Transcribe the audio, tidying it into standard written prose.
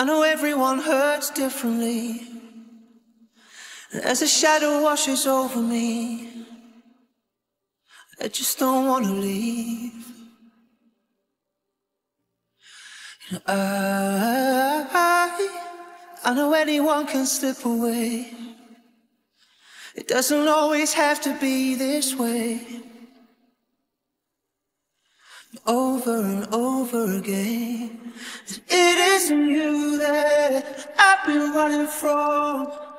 I know everyone hurts differently. As a shadow washes over me, I just don't want to leave. You know, I know anyone can slip away. It doesn't always have to be this way. Over and over again, it isn't you that I've been running from.